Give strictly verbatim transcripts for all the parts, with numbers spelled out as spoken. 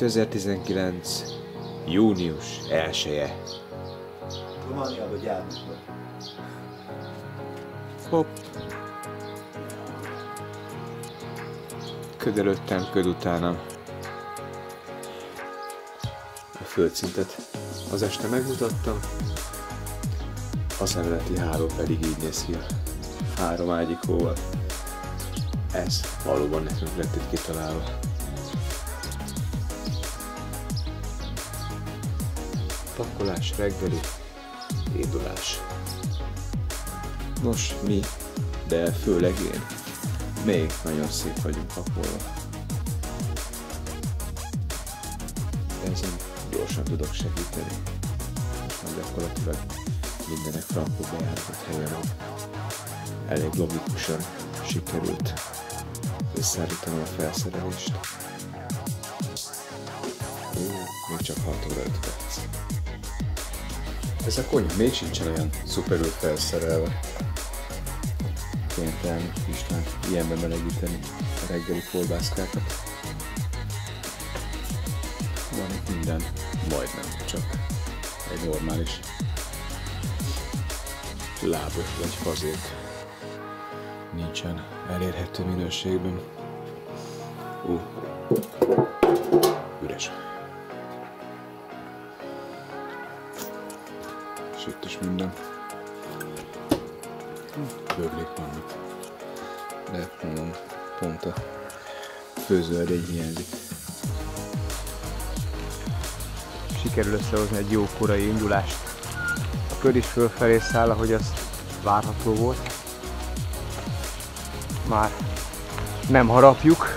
kétezer-tizenkilenc. június elseje. Romániában gyártnak. Hopp. Köd előttem, köd utánam. A földszintet az este megmutattam. Az emeleti háló pedig így néz ki, három ágyikóval. Ez valóban nekünk lett itt kitalálva. Pakolás, reggeli, indulás. Nos, mi, de főleg én, még nagyon szép vagyunk pakolva. De ezen gyorsan tudok segíteni. Most már gyakorlatilag mindenek frankó bejáratott helyen van. Elég logikusan sikerült összeállítanom a felszerelést. Ó, még csak hat óra öt perc. Ez a konyha még sincsen olyan szuperül felszerelve. Kénytelen István ilyenbe melegíteni a reggeli kolbászkákat. Van itt minden, majdnem, csak egy normális lábos vagy fazék nincsen elérhető minőségben. Ú, üres. És itt is minden. Böglék vannak. De mondom, pont a főzőedény hiányzik. Sikerül összehozni egy jó korai indulást. A köd is fölfelé száll, ahogy az várható volt. Már nem harapjuk.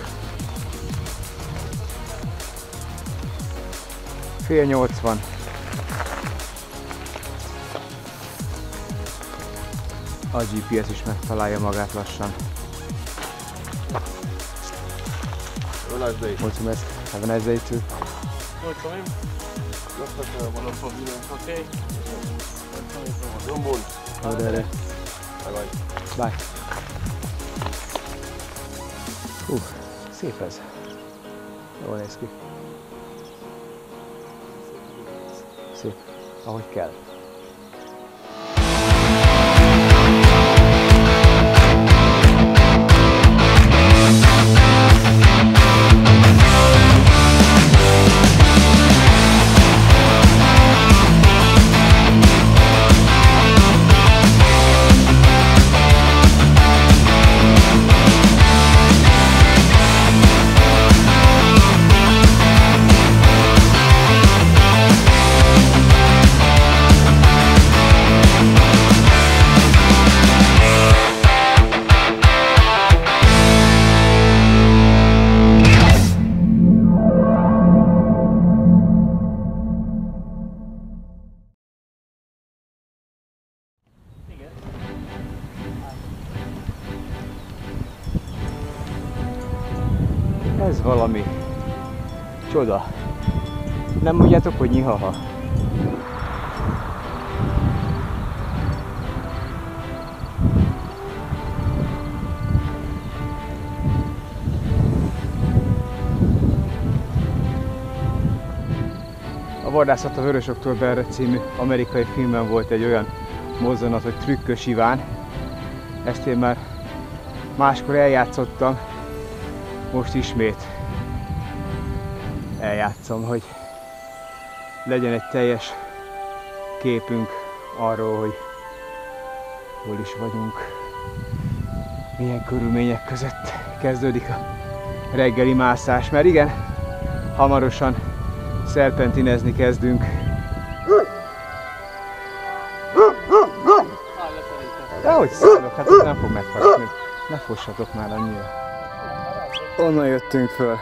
Fél nyolc van. A gé pé es is megtalálja magát lassan. Mulțumesc. Have a nice day too. Mulțumim. Ok. Drum bun. Vedere. Bye bye. Bye. Hú, szép ez. Jól néz ki. Szép, ahogy kell. Ez valami csoda. Nem mondjátok, hogy nyihaha. A Vadászat a Vörös Októberre című amerikai filmben volt egy olyan mozzanat, hogy Trükkös Iván. Ezt én már máskor eljátszottam. Most ismét eljátszom, hogy legyen egy teljes képünk arról, hogy hol is vagyunk, milyen körülmények között kezdődik a reggeli mászás, mert igen, hamarosan szerpentinezni kezdünk. Dehogy szállok, hát nem fog megharapni, ne fossatok már annyira. Onnan jöttünk föl.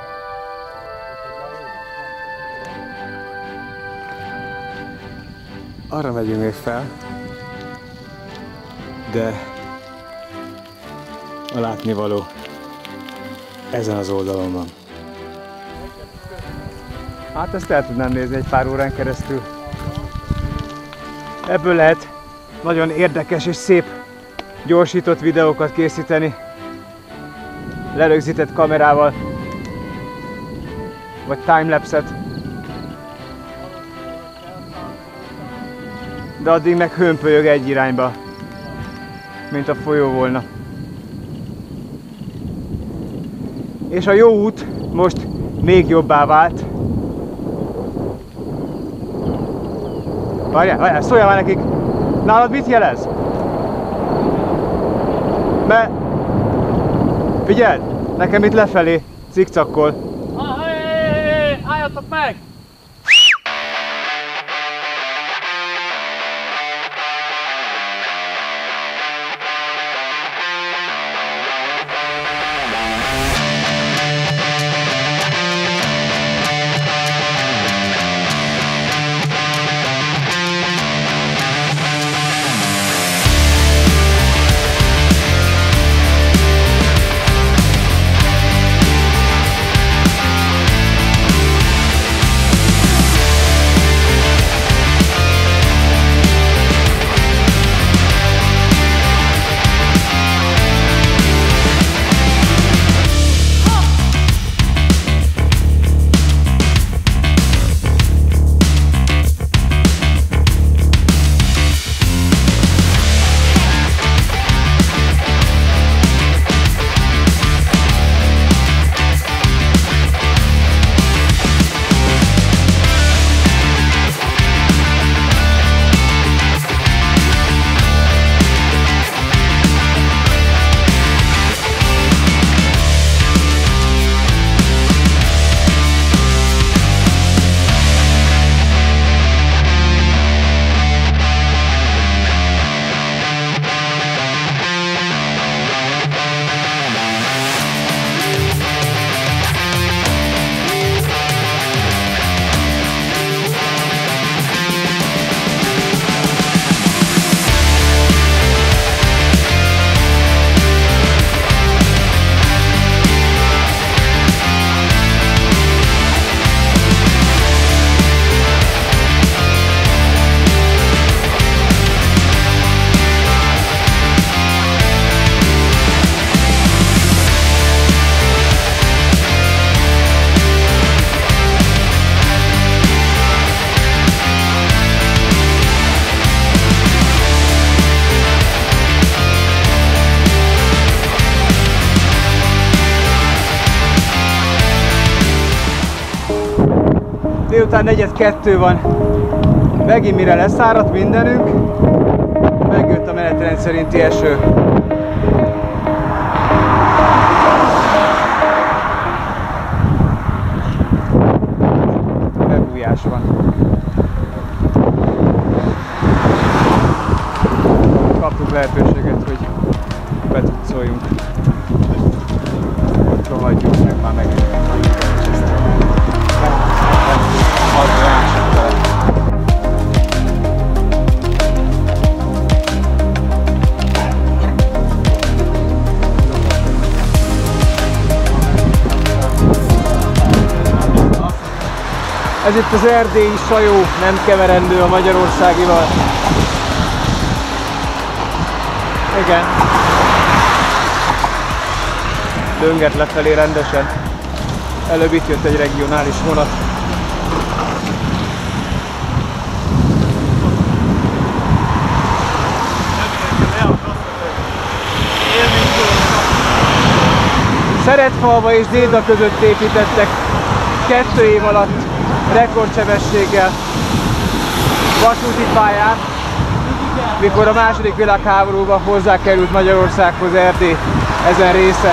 Arra megyünk még fel, de a látnivaló ezen az oldalon van. Hát ezt el tudnám nézni egy pár órán keresztül. Ebből lehet nagyon érdekes és szép gyorsított videókat készíteni. Lerögzített kamerával. vagy timelapse-et. De addig meg hömpölyög egy irányba, mint a folyó volna. És a jó út most még jobbá vált. Várjál, várjál, szóljál már nekik! Nálad mit jelez? Mert... Figyeld! Nekem itt lefelé, cikcakkol. Ah, hé, hé, hé, álljatok meg! Délután negyed kettő van, megint mire leszáradt mindenünk, megjött a menetrend szerinti eső. Bebújás van. Kaptuk lehetőséget, hogy betucoljunk. Rohadjunk meg már meg. Ez itt az erdélyi sajó, nem keverendő a magyarországival. Igen. Dönget lefelé rendesen. Előbb itt jött egy regionális vonat. Szeretfalva és Déda között építettek kettő év alatt rekordsebességgel vasúti pályát, mikor a második világháborúban hozzákerült Magyarországhoz Erdély ezen része.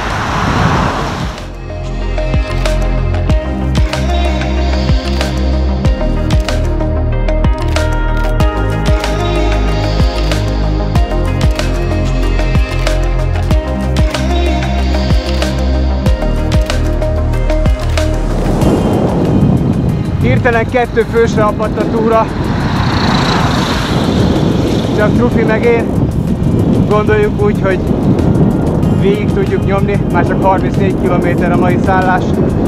Hirtelen kettő fősre apadt a túra, csak Trufi meg én gondoljuk úgy, hogy végig tudjuk nyomni, már csak harmincnégy kilométer a mai szállás.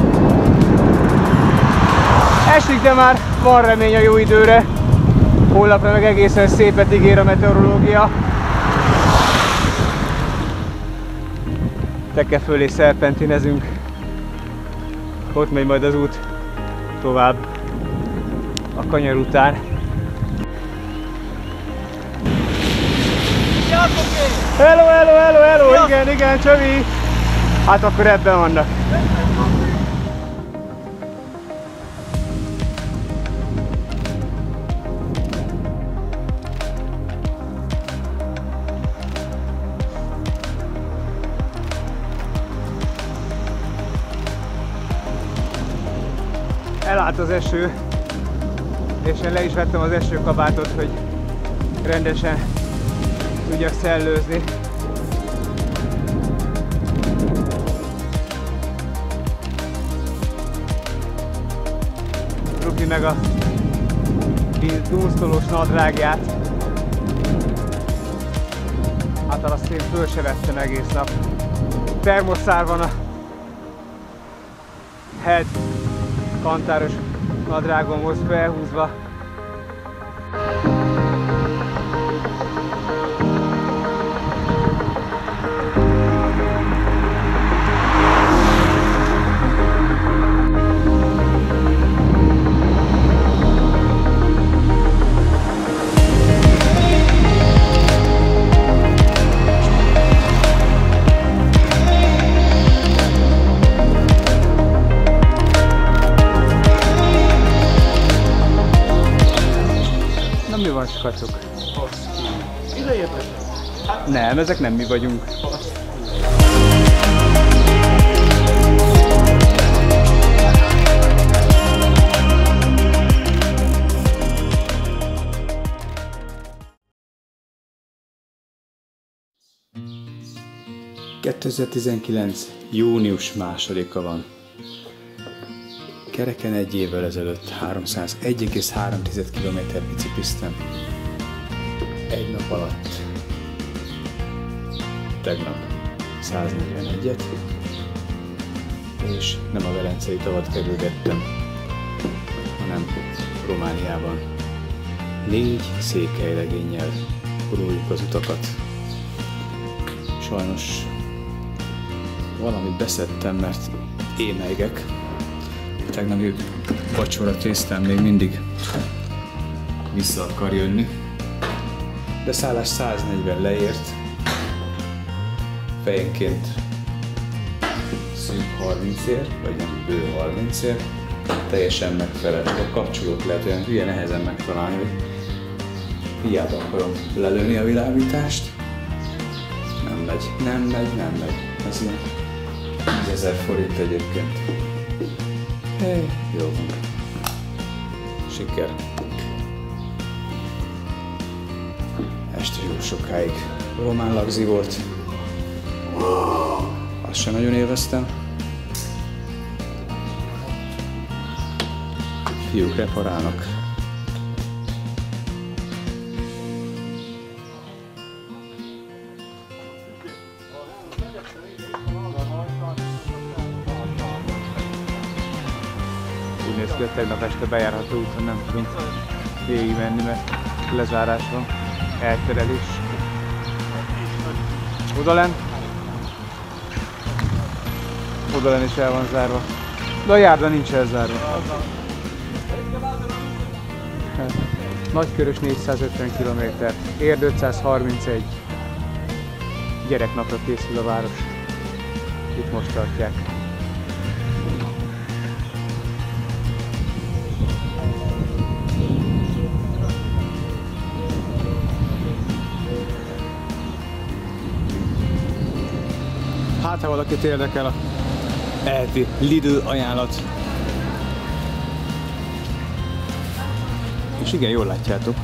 Esik, de már van remény a jó időre, holnapra meg egészen szépet ígér a meteorológia. Teke fölé szerpentinezünk. Ott megy majd az út tovább a kanyar után. Hello, hello, hello, hello! Ja. Igen, igen, Csövi! Hát akkor ebben vannak. Elállt az eső, és én le is vettem az esőkabátot, hogy rendesen tudjak szellőzni. Rúgni meg a dunsztolós nadrágját. Hát azt én föl se vettem egész nap. Termoszár van a head kantáros nadrágomhoz felhúzva. Mi van, skacok? Ide értek? Hát nem, ezek nem mi vagyunk. kétezer-tizenkilenc. június másodika van. Kereken egy évvel ezelőtt háromszázegy egész három kilométer bicikliztem. Egy nap alatt. Tegnap száznegyvenegyet. És nem a Velencei tavat kerülgettem, hanem Romániában. Négy székelylegénnyel kuruljuk az utakat. Sajnos valamit beszedtem, mert émelygek. Tegnapi vacsora tésztán még mindig vissza akar jönni. De szállás száznegyven leért. Fejenként szűk harmincért, vagy nem bő harmincért. Teljesen megfelel. A kapcsolót lehet olyan hülye nehezen megtalálni, hogy hiába akarom lelőni a világítást. Nem megy, nem megy, nem megy. Ez ilyen tízezer forint egyébként. Hey, jó van. Siker. Este jó sokáig román lagzi volt. Azt sem nagyon élveztem. Fiúk reparálnak. Úgy néz ki, hogy tegnap este bejárható úton nem tudunk végig menni, mert lezárás van, elterelés. Odalen? Odalen is el van zárva. De a járda nincs elzárva. Nagykörös négyszázötven kilométer, Érd ötszázharmincegy. Gyereknapra készül a város. Itt most tartják. Hát, ha valakit érdekel a eheti Lidl ajánlat. És igen, jól látjátok.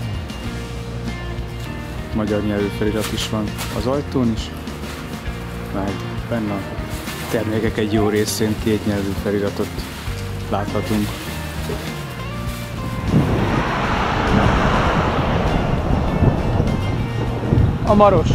Magyar nyelvű felirat is van az ajtón is. Meg benne a termékek egy jó részén két nyelvű feliratot láthatunk. A Maros.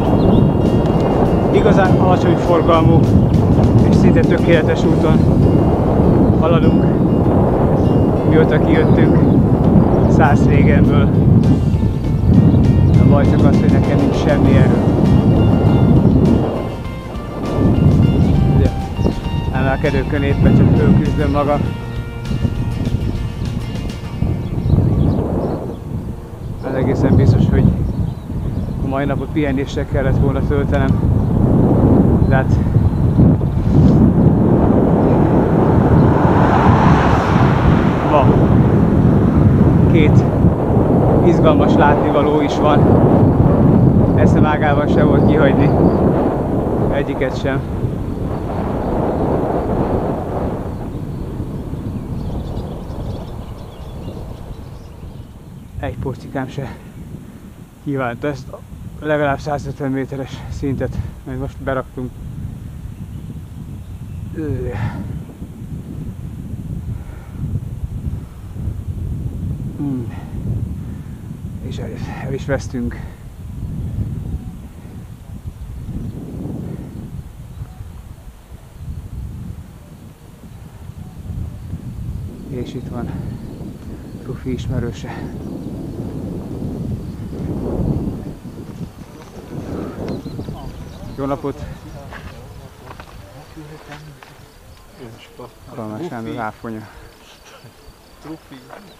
Igazán alacsony forgalmú és szinte tökéletes úton haladunk, mióta kijöttünk Szászrégenből. A baj csak az, hogy nekem nincs semmi erő. Emelkedőkön éppen csak fölküzdöm maga. Ez egészen biztos, hogy a mai napot pihenéssel kellett volna töltenem. De hát ma két izgalmas látnivaló is van. Eszem ágában sem volt kihagyni egyiket sem. Egy porcikám se kívánta ezt a legalább százötven méteres szintet, mert most beraktunk. Mm. És el, el is vesztünk. És itt van Rufi ismerőse. Jó napot! Kalmár Sándor áfonya. Trufi.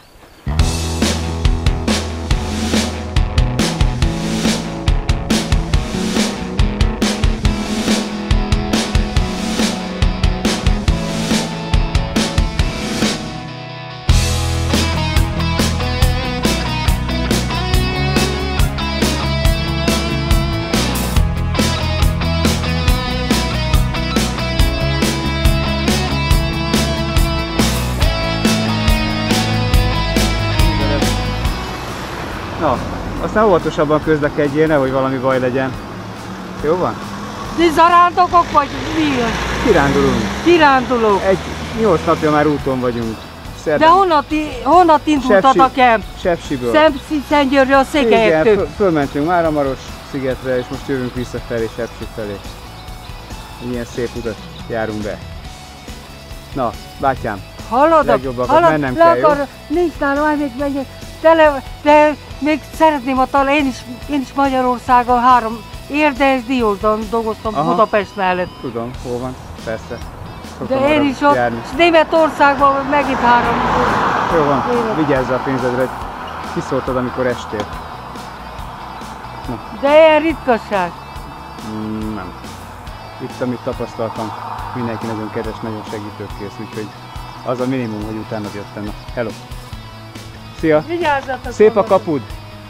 Na, aztán óvatosabban közlekedjél, nehogy valami baj legyen. Jó van? Ti zarándokok vagy mi? Kirándulunk. Kirándulók. Egy nyolc napja már úton vagyunk. Szerdán. De honnan, honnan indultatok el? Sepsiből. Szentgyörgyről a Székelyektől. Igen, fölmentünk Máramaros szigetre, és most jövünk visszafelé, Sepsi felé. Ilyen szép utat járunk be. Na, bátyám, hallod? legjobbakat mennem kell, jó? Nincs nálam, még megyek. De, de még szeretném a talán, én is, én is Magyarországon három érdes diósban dolgoztam. Aha. Budapest mellett. Tudom, hol van, persze. Szoktam de én is ott, és Németországban megint három. Jó van, évet. Vigyázz a pénzedre, kiszóltad, amikor estél. Na. De ilyen ritkaság. Mm, nem. Itt, amit tapasztaltam, mindenki nagyon kedves, nagyon segítőkész, úgyhogy az a minimum, hogy utána jöttem. Na, hello! Szia! Vigyázzatok! Szép a kapud!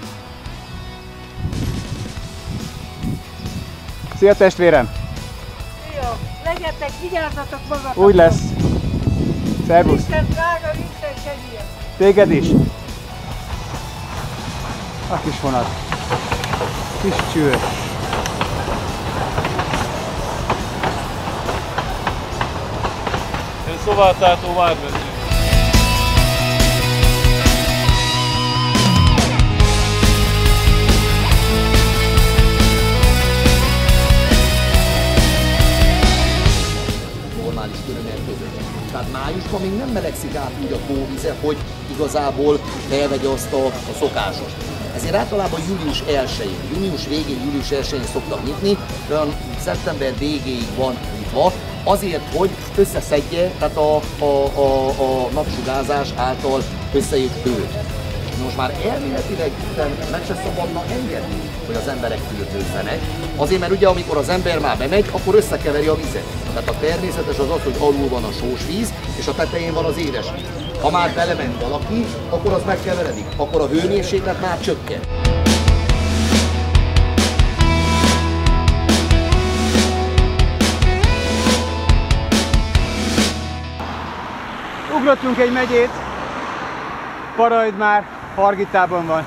Szia testvérem! Szia! Legyetek, vigyázzatok magatokra! Úgy lesz! Szervusz! Isten drága, Isten segítsen! Téged is! A kis vonat! Kis csőr! Én Szováttától Vármező. Tehát májusban még nem melegszik át úgy a tóvize, hogy igazából felvegye azt a, a szokásos. Ezért általában július elsején, június végén, július elsején szoktak nyitni, olyan szeptember végéig van nyitva, azért, hogy összeszedje, tehát a, a, a, a napsugárzás által összejött hőt. Most már elméletileg meg se szabadna engedni, hogy az emberek fürdőzzenek. Azért, mert ugye amikor az ember már bemegy, akkor összekeveri a vizet. Tehát a természetes az az, hogy alul van a sós víz, és a tetején van az édes víz. Ha már belement valaki, akkor az megkeveredik, akkor a hőmérséklet már csökken. Ugrottunk egy megyét, Parajd már Hargitában van.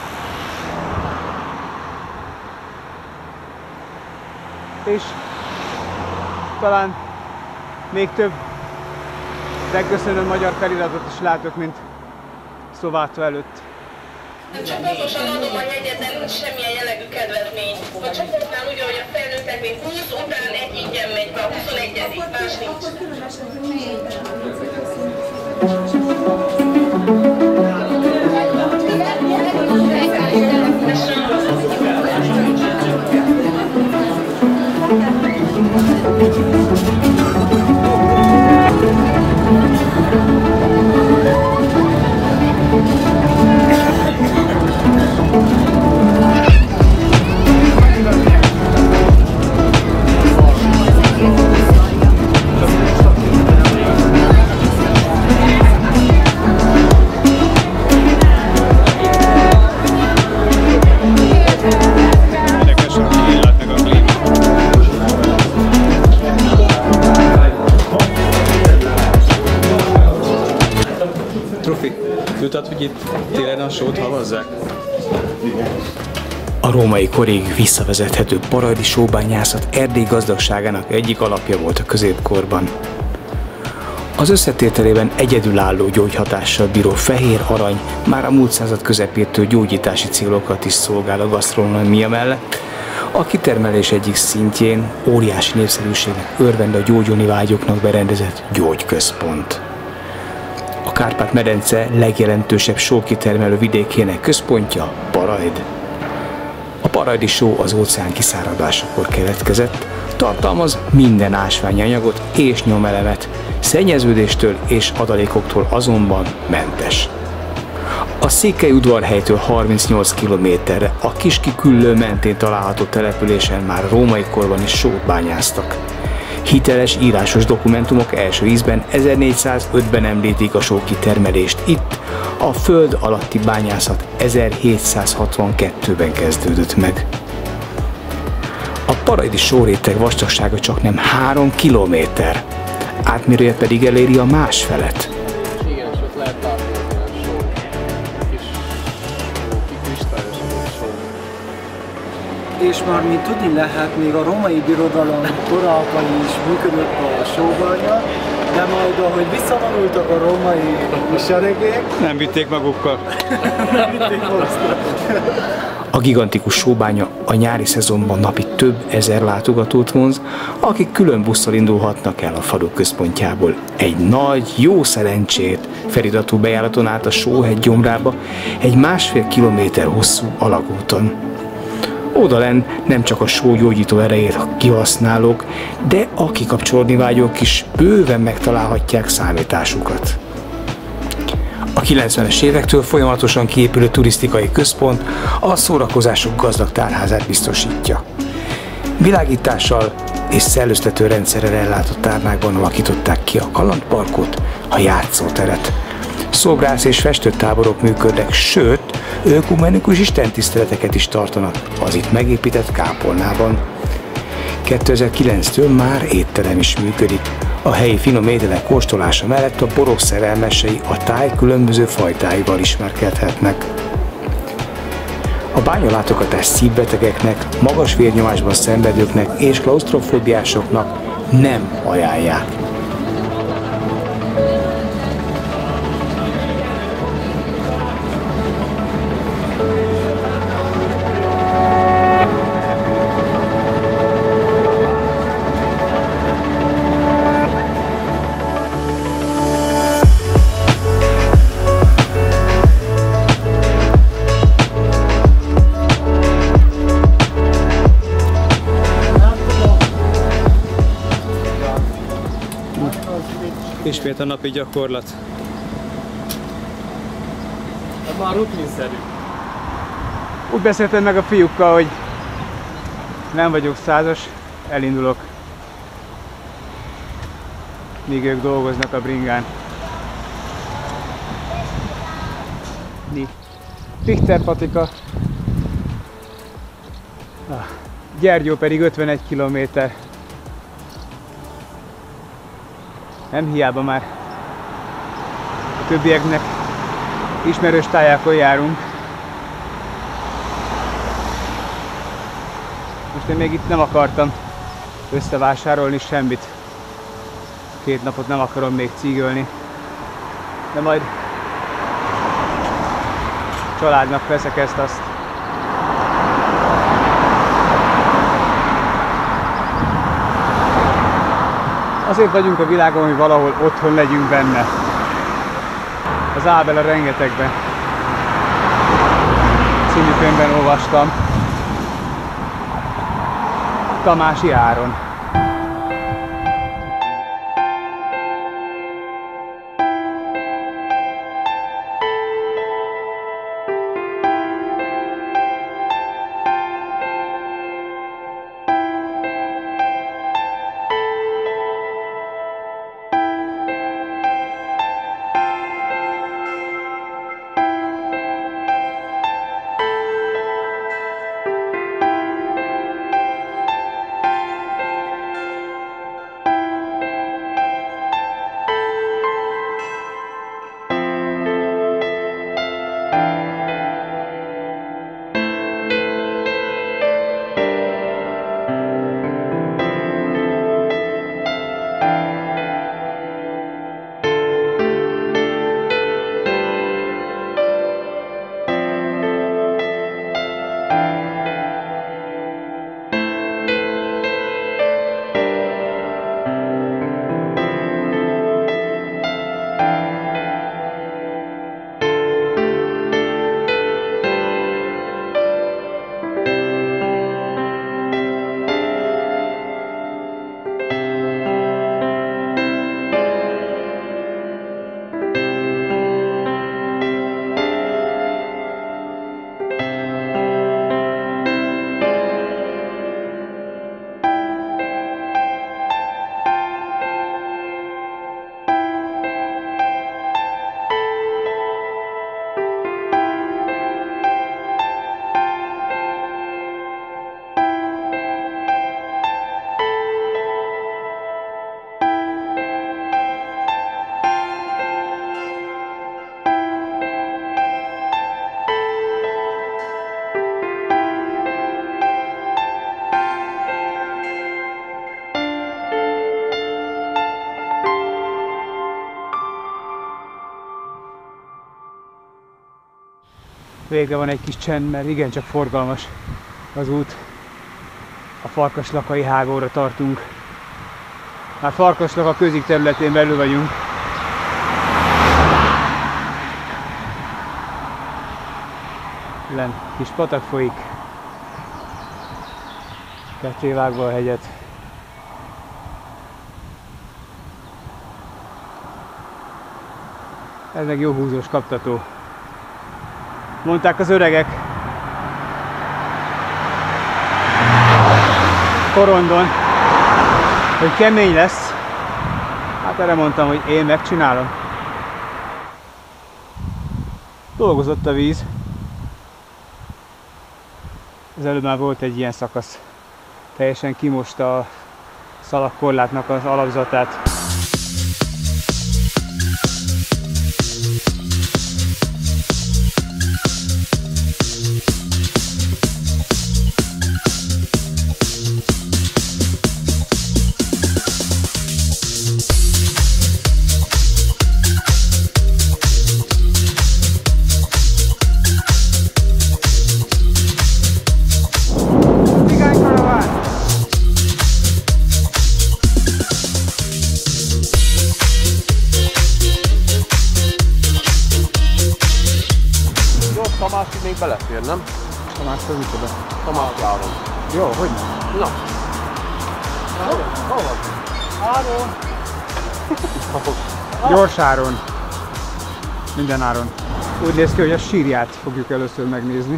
És talán még több megköszönöm magyar feliratot is látok, mint Szovátó előtt. Csoportosan adom a jegyet, de nincs semmilyen jellegű kedvezmény. A csoportnál úgy, hogy a felnőttek még húsz, után egy ingyen megy be, a huszonegyedik, más nincs. Tudtad, hogy itt télen a sót havazzák? A római korig visszavezethető parajdi sóbányászat Erdély gazdagságának egyik alapja volt a középkorban. Az összetételében egyedülálló gyógyhatással bíró fehér arany már a múlt század közepétől gyógyítási célokat is szolgál a gasztronómia mellett. A kitermelés egyik szintjén óriási népszerűségnek örvend a gyógyulni vágyóknak berendezett gyógyközpont. A Kárpát-medence legjelentősebb sókitermelő vidékének központja Parajd. A parajdi só az óceán kiszáradásakor keletkezett, tartalmaz minden ásványi anyagot és nyomelemet, szennyeződéstől és adalékoktól azonban mentes. A Székelyudvarhelytől harmincnyolc kilométerre a Kiskiküllő mentén található településen már római korban is sót bányáztak. Hiteles írásos dokumentumok első ízben ezernégyszázötben említik a sókitermelést. Itt a föld alatti bányászat ezerhétszázhatvankettőben kezdődött meg. A parajdi sóréteg vastagsága csaknem három kilométer, átmérője pedig eléri a másfelet. Igen, és ott lehet látni az ilyen só, kis só, kikristályosodott só. És már mint tudni lehet, még a római birodalom korában is működött a sóbánya, de majd ahogy visszavonultak a római seregek, Nem vitték magukkal. nem vitték magukkal. A gigantikus sóbánya a nyári szezonban napi több ezer látogatót vonz, akik külön busszal indulhatnak el a falu központjából. Egy nagy, jó szerencsét feliratú bejáraton át a Sóhegy gyomrába, egy másfél kilométer hosszú alagúton. Odalenn nem csak a só gyógyító erejét kihasználók, de a kikapcsolódni vágyók is bőven megtalálhatják számításukat. A kilencvenes évektől folyamatosan kiépülő turisztikai központ a szórakozások gazdag tárházát biztosítja. Világítással és szellőztető rendszerrel ellátott tárnákban alakították ki a kalandparkot, a játszóteret. Szobrász és festőtáborok működnek, sőt, ökumenikus istentiszteleteket is tartanak az itt megépített kápolnában. kétezer-kilenctől már étterem is működik. A helyi finom ételek kóstolása mellett a borok szerelmesei a táj különböző fajtáival ismerkedhetnek. A bányalátogatás szívbetegeknek, magas vérnyomásban szenvedőknek és klausztrofóbiásoknak nem ajánlják. Ismét a napi gyakorlat. Ez már rutinszerű. Úgy beszéltem meg a fiúkkal, hogy nem vagyok százas, elindulok, míg ők dolgoznak a bringán. Mi? Pichter Patika. Gyergyó pedig ötvenegy kilométer. Nem hiába már a többieknek ismerős tájákon járunk. Most én még itt nem akartam összevásárolni semmit. Két napot nem akarom még cígölni. De majd családnak veszek ezt-azt. Azért vagyunk a világon, hogy valahol otthon legyünk benne. Az Ábel a rengetegben című könyvben olvastam. Tamási Áron. Végre van egy kis csend, mert igencsak forgalmas az út. A Farkaslakai hágóra tartunk. Már Farkaslaka közig területén belül vagyunk. Len kis patak folyik. Kettévágva a hegyet. Ez meg jó húzós kaptató. Mondták az öregek Korondon, hogy kemény lesz. Hát erre mondtam, hogy én megcsinálom. Dolgozott a víz. Az előbb már volt egy ilyen szakasz. Teljesen kimosta a szalagkorlátnak az alapzatát. Tamásig még belefér, nem? Tamás, az micsoda? Tamás Áron. Jó, hogy nem? Na. Hol van? Áron! Gyors áron. Minden áron. Úgy néz ki, hogy a sírját fogjuk először megnézni.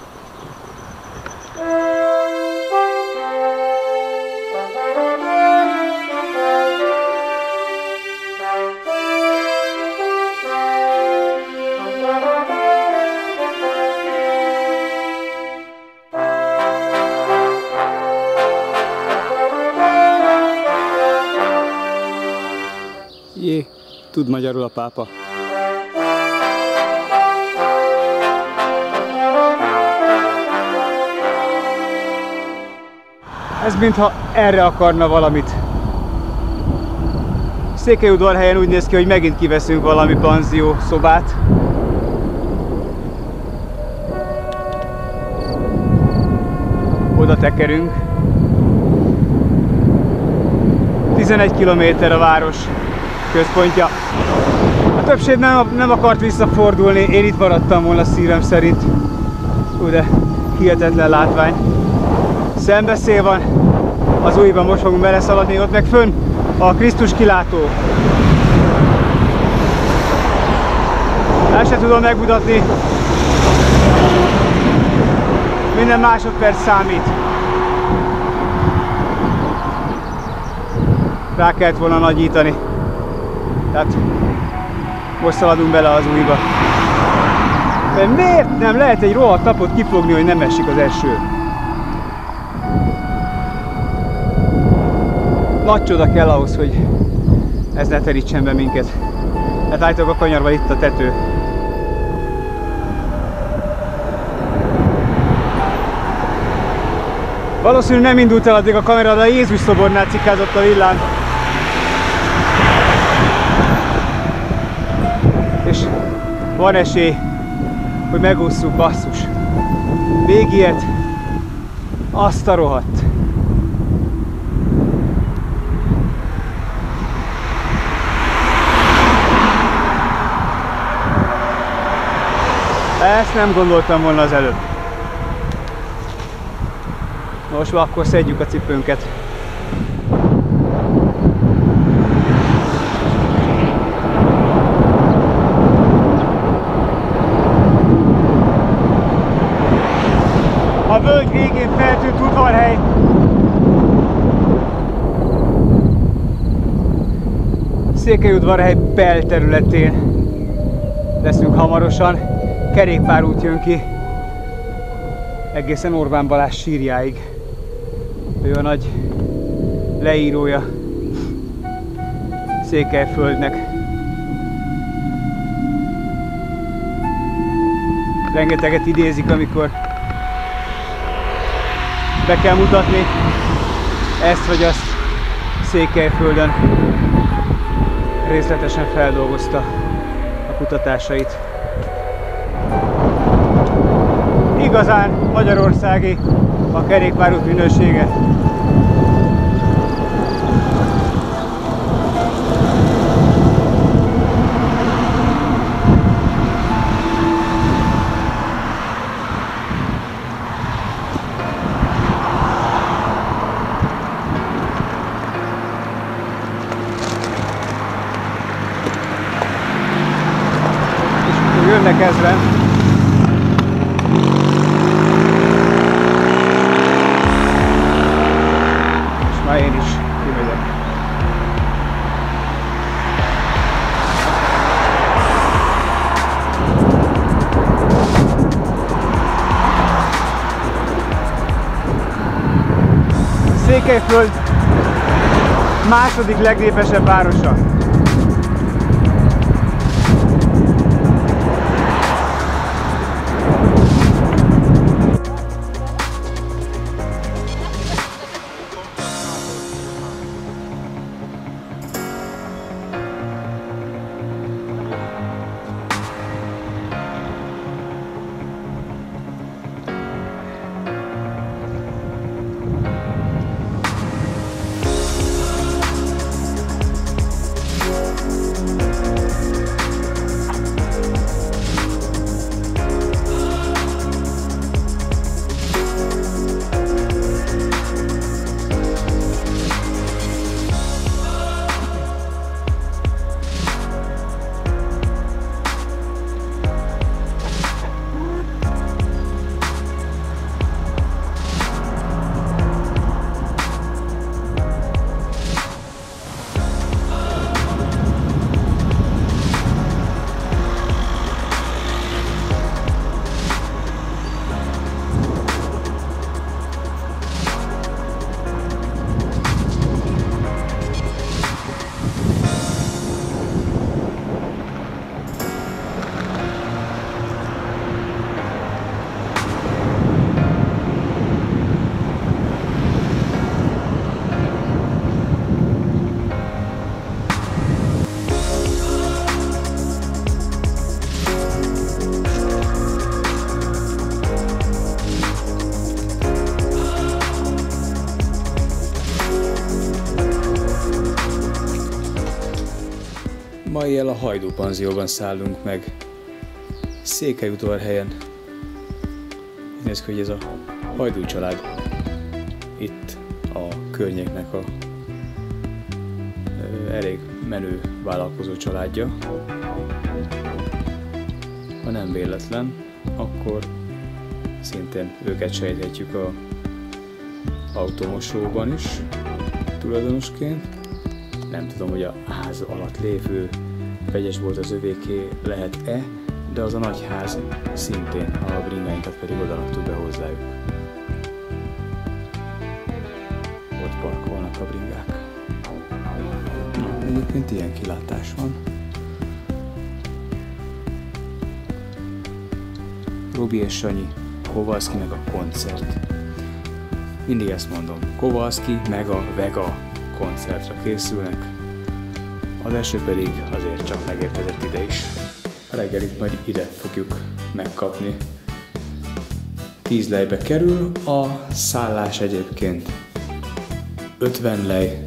Jé, tud magyarul a pápa. Ez mintha erre akarna valamit. Székelyudvarhelyen úgy néz ki, hogy megint kiveszünk valami panzió szobát. oda tekerünk. tizenegy kilométer a város központja. A többség nem, nem akart visszafordulni, én itt maradtam volna szívem szerint. Ú, de hihetetlen látvány. Szembeszél van, az újban most fogunk beleszaladni, ott meg fönn a Krisztus kilátó. El sem tudom megmutatni. Minden másodperc számít. Rá kellett volna nagyítani. Tehát most szaladunk bele az újba. De miért nem lehet egy rohadt napot kifogni, hogy nem esik az eső? Nagy csoda kell ahhoz, hogy ez ne terítsen be minket. Hát állítólag a kanyarban itt a tető. Valószínűleg nem indult el addig a kamera, de a Jézus szobornál cikázott a villám. És van esély, hogy megússzuk, basszus. Még ilyet. Azt a rohadt. Ezt nem gondoltam volna az előbb. Most akkor szedjük a cipőnket. A völgy végén feltűnt udvarhely. Székelyudvarhely belterületén leszünk hamarosan. Kerékpárút jön ki egészen Orbán Balázs sírjáig. Ő a nagy leírója Székelyföldnek. Rengeteget idézik, amikor be kell mutatni ezt vagy azt. Székelyföldön részletesen feldolgozta a kutatásait. Igazán magyarországi a kerékpárút minősége. És jönnek ezren. Már én is kimegyek. Székelyföld második legnépesebb városa. Ma éjjel a Hajdú panzióban szállunk meg. Székelyudvarhelyen. Úgy néz ki, hogy ez a Hajdú család. Itt a környéknek a ö, elég menő vállalkozó családja. Ha nem véletlen, akkor szintén őket sejthetjük a automosóban is tulajdonosként. Nem tudom, hogy a ház alatt lévő vegyesbolt az övéké lehet-e, de az a nagy ház szintén, a bringáinkat pedig oda raktuk be hozzájuk. Ott parkolnak a bringák. Na, egyébként ilyen kilátás van. Robi és Sanyi, Kowalski meg a koncert. Mindig ezt mondom, Kowalski meg a Vega koncertre készülnek. Az első pedig azért csak megérkezett ide is. A reggelit majd ide fogjuk megkapni. tíz lejbe kerül, a szállás egyébként ötven lej.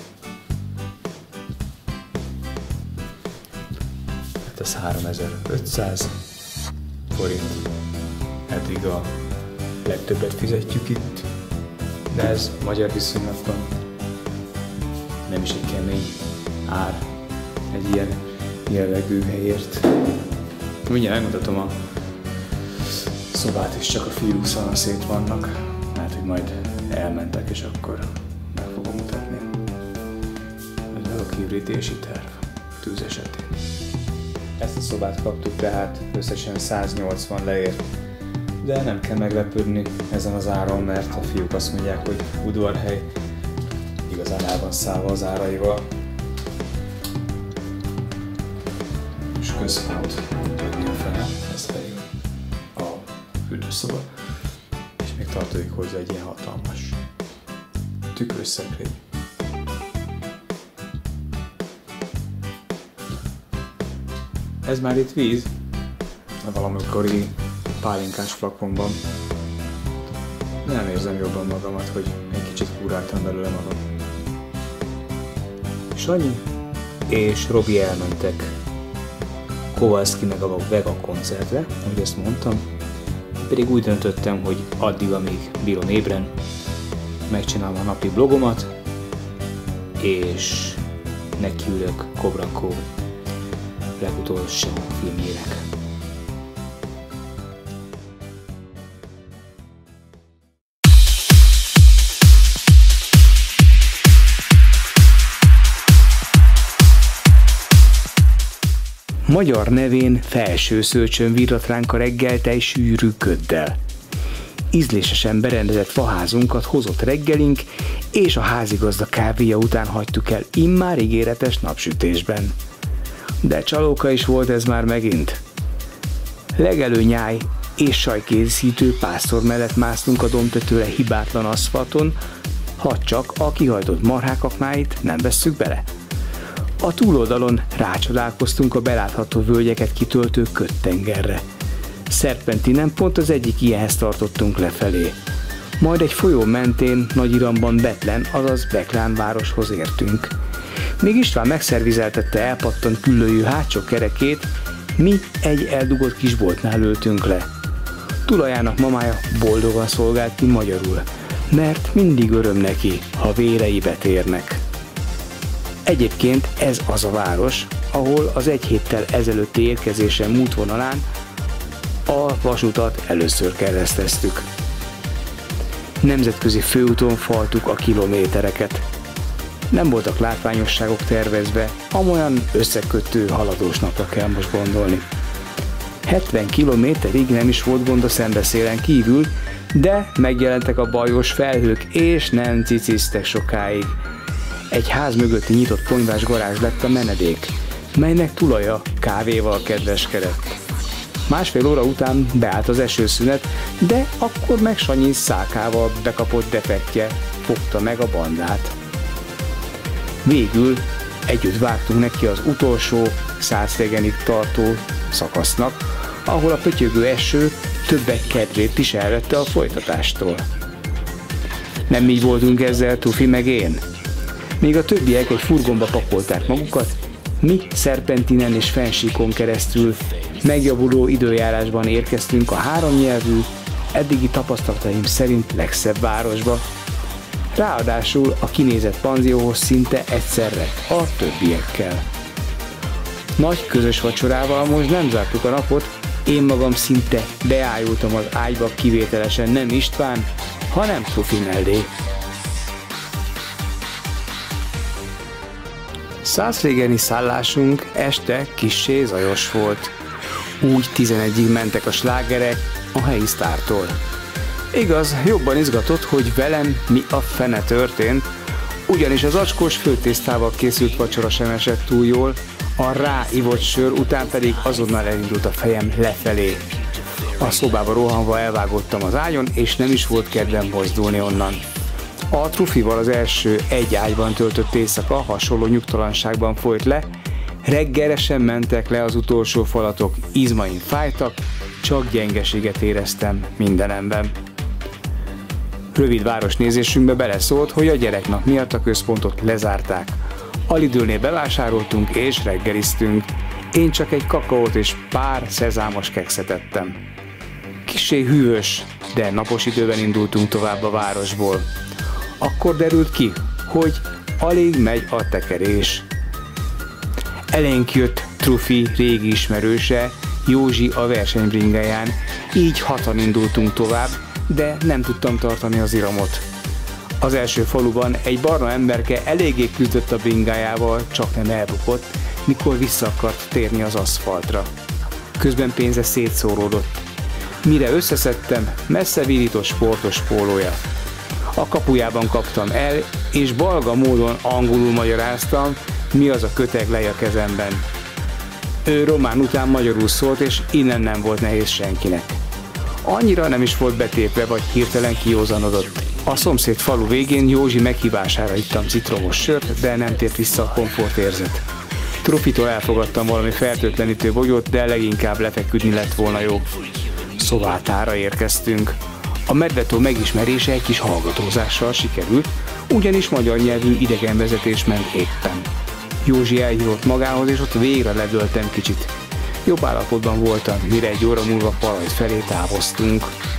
Hát ez háromezer-ötszáz forint. Eddig a legtöbbet fizetjük itt, de ez magyar viszonylatban nem is egy kemény ár egy ilyen jellegű helyért. Mindjárt megmutatom a szobát, és csak a fiúk szanaszét vannak, mert hogy majd elmentek, és akkor meg fogom mutatni. Ez a kiürítési terv tűz esetén. Ezt a szobát kaptuk tehát összesen száznyolcvan leért, de nem kell meglepődni ezen az áron, mert a fiúk azt mondják, hogy udvarhely igazán el van szállva az áraival. És központ jönni a fele, ez pedig a fürdőszoba, és még tartozik hozzá egy ilyen hatalmas tükrösszekrény. Ez már itt víz, valamikori pálinkás flakonban. Nem érzem jobban magamat, hogy egy kicsit kúráltam belőle magam. Sanyi és Robi elmentek Kowalski meg a Vega koncertre, ahogy ezt mondtam. Pedig úgy döntöttem, hogy addig, amíg bírom ébren, megcsinálom a napi blogomat, és nekiülök Cobra Kó legutolsó filmjének. Magyar nevén Felső Szőcsön virrat ránk a reggeltej sűrű köddel. Ízlésesen berendezett faházunkat hozott reggelink, és a házigazda kávéja után hagytuk el immár ígéretes napsütésben. De csalóka is volt ez már megint. Legelő nyáj és sajkészítő pásztor mellett másztunk a dombtetőre hibátlan aszfalton, ha csak a kihajtott marhák aknáit nem vesszük bele. A túloldalon rácsodálkoztunk a belátható völgyeket kitöltő ködtengerre. Szerpentinen pont az egyik ilyenhez tartottunk lefelé. Majd egy folyó mentén nagy iramban Betlen, azaz Beklán városhoz értünk. Még István megszervizeltette elpattant küllőjű hátsó kerekét, mi egy eldugott kis boltnál ültünk le. Tulajának mamája boldogan szolgált ki magyarul, mert mindig öröm neki, ha vérei betérnek. Egyébként ez az a város, ahol az egy héttel ezelőtti érkezésem útvonalán a vasutat először kereszteztük. Nemzetközi főúton faltuk a kilométereket. Nem voltak látványosságok tervezve, amolyan összekötő haladós napra kell most gondolni. hetven kilométerig nem is volt gond a szembeszélen kívül, de megjelentek a bajos felhők, és nem ciciztek sokáig. Egy ház mögötti nyitott ponyvás garázs lett a menedék, melynek tulaja kávéval kedveskedett. Másfél óra után beállt az esőszünet, de akkor meg Sanyi szálkával bekapott defektje fogta meg a bandát. Végül együtt vágtunk neki az utolsó száztegenig tartó szakasznak, ahol a pötyögő eső többek kedvét is elvette a folytatástól. Nem így voltunk ezzel, Tufi meg én. Míg a többiek egy furgonba pakolták magukat, Mi Szerpentinen és Fensíkon keresztül megjavuló időjárásban érkeztünk a háromnyelvű, eddigi tapasztalataim szerint legszebb városba. Ráadásul a kinézett panzióhoz szinte egyszerre a többiekkel. Nagy közös vacsorával most nem zártuk a napot, én magam szinte beájultam az ágyba, kivételesen nem István, hanem Trufi mellé. Szászrégeni szállásunk este kissé zajos volt. Úgy tizenegyig mentek a slágerek a helyi sztártól. Igaz, jobban izgatott, hogy velem mi a fene történt, ugyanis az acskós főtésztával készült vacsora sem esett túl jól, a ráivott sör után pedig azonnal elindult a fejem lefelé. A szobába rohanva elvágottam az ágyon, és nem is volt kedvem mozdulni onnan. A Trufival az első egy ágyban töltött éjszaka hasonló nyugtalanságban folyt le, reggelre sem mentek le az utolsó falatok, izmaim fájtak, csak gyengeséget éreztem mindenemben. Rövid városnézésünkbe beleszólt, hogy a gyereknap miatt a központot lezárták. A Lidlnél bevásároltunk és reggeliztünk. Én csak egy kakaót és pár szezámos kekszet ettem. Kissé hűvös, de napos időben indultunk tovább a városból. Akkor derült ki, hogy alig megy a tekerés. Elénk jött Trufi régi ismerőse, Józsi a versenybringáján, így hatan indultunk tovább, de nem tudtam tartani az iramot. Az első faluban egy barna emberke eléggé küzdött a bringájával, csak nem elbukott, mikor vissza akart térni az aszfaltra. Közben pénze szétszóródott. Mire összeszedtem, messze virított sportos pólója. A kapujában kaptam el, és balga módon angolul magyaráztam, mi az a köteg lej a kezemben. Ő román után magyarul szólt, és innen nem volt nehéz senkinek. Annyira nem is volt betépve, vagy hirtelen kiózanodott. A szomszéd falu végén Józsi meghívására ittam citromos sört, de nem tért vissza a komfortérzet. Trufitól elfogadtam valami fertőtlenítő bogyót, de leginkább lefeküdni lett volna jó. Szovátára érkeztünk. A medvetó megismerése egy kis hallgatózással sikerült, ugyanis magyar nyelvű idegenvezetés ment éppen. Józsi elhívott magához, és ott végre ledöltem kicsit. Jobb állapotban voltam, mire egy óra múlva Palajt felé távoztunk.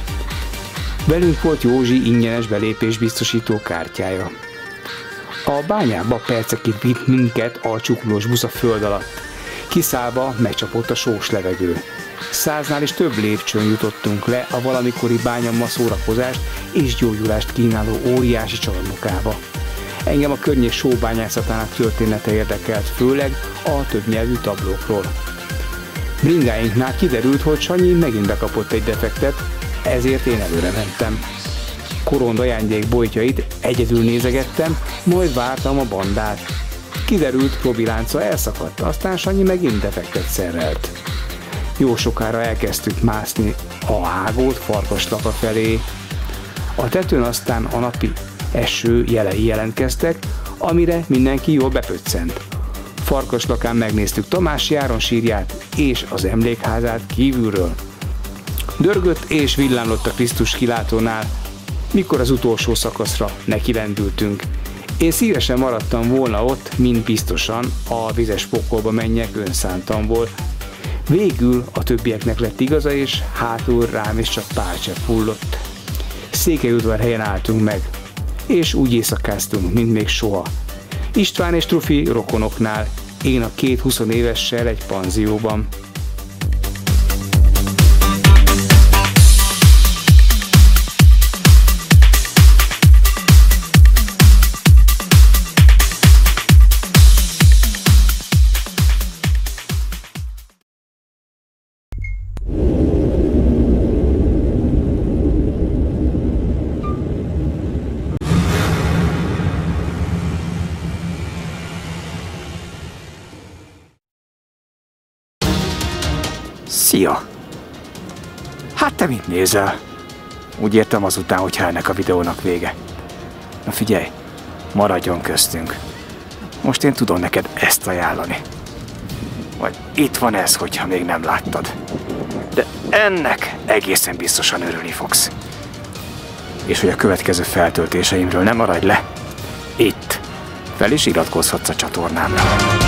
Velünk volt Józsi ingyenes belépés biztosító kártyája. A bányába percekig vitt minket a csuklós busz a föld alatt. Kiszállva megcsapott a sós levegő. Száznál is több lépcsőn jutottunk le a valamikori bányama szórakozást és gyógyulást kínáló óriási csarnokába. Engem a környék sóbányászatának története érdekelt, főleg a többnyelvű tablókról. Bringáinknál kiderült, hogy Sanyi megint bekapott egy defektet, ezért én előre mentem. Korond ajándék bojtjait egyedül nézegettem, majd vártam a bandát. Kiderült, Robi lánca elszakadt, aztán Sanyi megint defektet szerelt. Jó sokára elkezdtük mászni a hágót Farkaslaka felé. A tetőn aztán a napi eső jelei jelentkeztek, amire mindenki jól bepöccent. Farkaslakán megnéztük Tamási Áron sírját és az emlékházát kívülről. Dörgött és villámlott a Krisztus kilátónál, mikor az utolsó szakaszra nekilendültünk. Én szívesen maradtam volna ott, mint biztosan a vizes pokolba menjek önszántamból. Végül a többieknek lett igaza, és hátul rám is csak pár csepp hullott. Székelyudvarhelyen álltunk meg, és úgy éjszakáztunk, mint még soha. István és Trufi rokonoknál, én a két huszonévessel egy panzióban. Szia! Hát te mit nézel? Úgy értem azután, hogyha ennek a videónak vége. Na figyelj, maradjon köztünk. Most én tudom neked ezt ajánlani. Vagy itt van ez, hogyha még nem láttad. De ennek egészen biztosan örülni fogsz. És hogy a következő feltöltéseimről nem maradj le, itt fel is iratkozhatsz a csatornámra.